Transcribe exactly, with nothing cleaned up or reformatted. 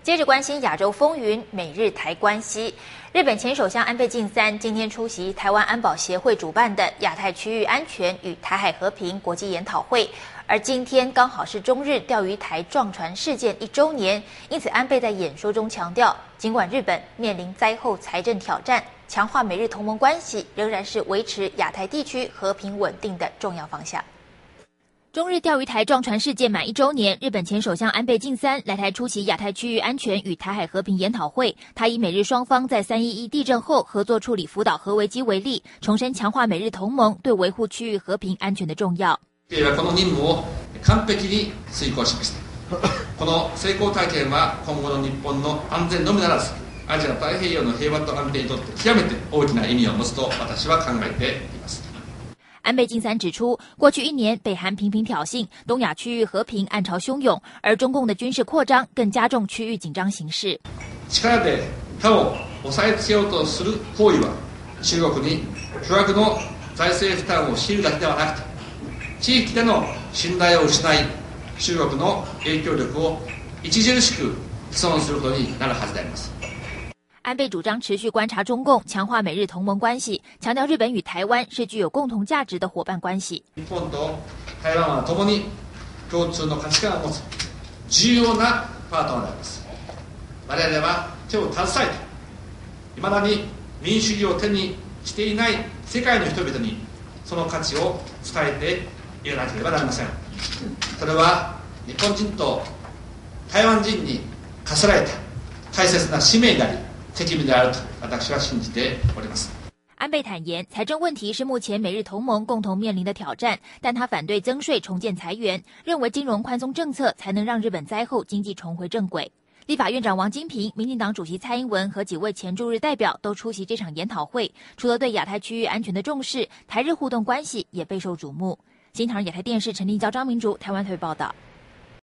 接着关心亚洲风云，美日台关系。日本前首相安倍晋三今天出席台湾安保协会主办的亚太区域安全与台海和平国际研讨会，而今天刚好是中日钓鱼台撞船事件一周年，因此安倍在演说中强调，尽管日本面临灾后财政挑战，强化美日同盟关系仍然是维持亚太地区和平稳定的重要方向。中日钓鱼台撞船事件满一周年，日本前首相安倍晋三来台出席亚太区域安全与台海和平研讨会。他以美日双方在三一一地震后合作处理福岛核危机为例，重申强化美日同盟对维护区域和平安全的重要。 この任務を完璧に遂行しました。この成功体験は今後の日本の安全のみならず、アジア太平洋の平和と安定にとって極めて大きな意味を持つと私は考えています。 安倍晋三指出，过去一年北韩频频挑衅，东亚区域和平暗潮汹涌，而中共的军事扩张更加重区域紧张形势。 力で他を抑えつけようとする行為は、中国に巨額の財政負担を強いるだけではなくて、地域での信頼を失い、中国の影響力を著しく毀損することになるはずであります。 安倍主張持续观察中共，强化美日同盟关系，强调日本与台湾是具有共同价值的伙伴关系。 日本と台湾は共に共通の価値観を持つ重要なパートナーであります。我々は手を携えて、未だに民主主義を手にしていない世界の人々にその価値を伝えていかなければなりません。それは日本人と台湾人に課せられた大切な使命であり、責任であると私は信じております。 安倍坦言，财政问题是目前美日同盟共同面临的挑战，但他反对增税重建财源，认为金融宽松政策才能让日本灾后经济重回正轨。立法院长王金平、民进党主席蔡英文和几位前驻日代表都出席这场研讨会，除了对亚太区域安全的重视，台日互动关系也备受瞩目。新唐人亚太电视陈立娇、张明竹，台湾台北报道。